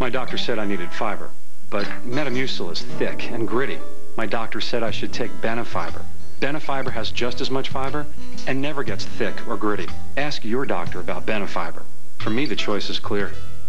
My doctor said I needed fiber, but Metamucil is thick and gritty. My doctor said I should take Benefiber. Benefiber has just as much fiber and never gets thick or gritty. Ask your doctor about Benefiber. For me, the choice is clear.